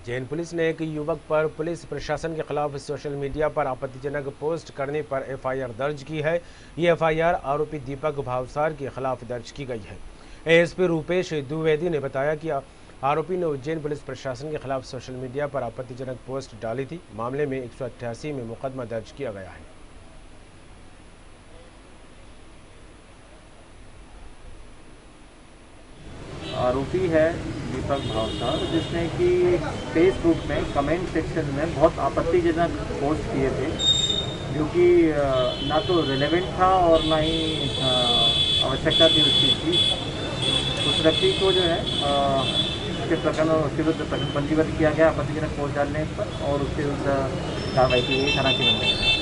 Jain police ने एक युवक पर पुलिस प्रशासन के खिलाफ सोशल मीडिया पर आपत्तिजनक पोस्ट करने पर एफआईआर दर्ज की है। ये एफआईआर आरोपी दीपक भावसार के खिलाफ दर्ज की गई है। एएसपी रूपेश द्विवेदी ने बताया कि आरोपी ने उज्जैन पुलिस प्रशासन के खिलाफ सोशल मीडिया पर आपत्तिजनक पोस्ट डाली थी। मामले में 188 में मुकदमा दर्ज किया गया है। आरोपी है दीपक भावसार, जिसने कि फेसबुक में कमेंट सेक्शन में बहुत आपत्तिजनक पोस्ट किए थे, जो कि ना तो रिलेवेंट था और ना ही आवश्यकता थी उस चीज़ की। उस व्यक्ति को जो है उसके प्रकरण उसके विरुद्ध प्रकरण पंजीबद्ध किया गया आपत्तिजनक पोस्ट डालने पर, और उसके विरुद्ध कार्रवाई की गई थाना के अंदर।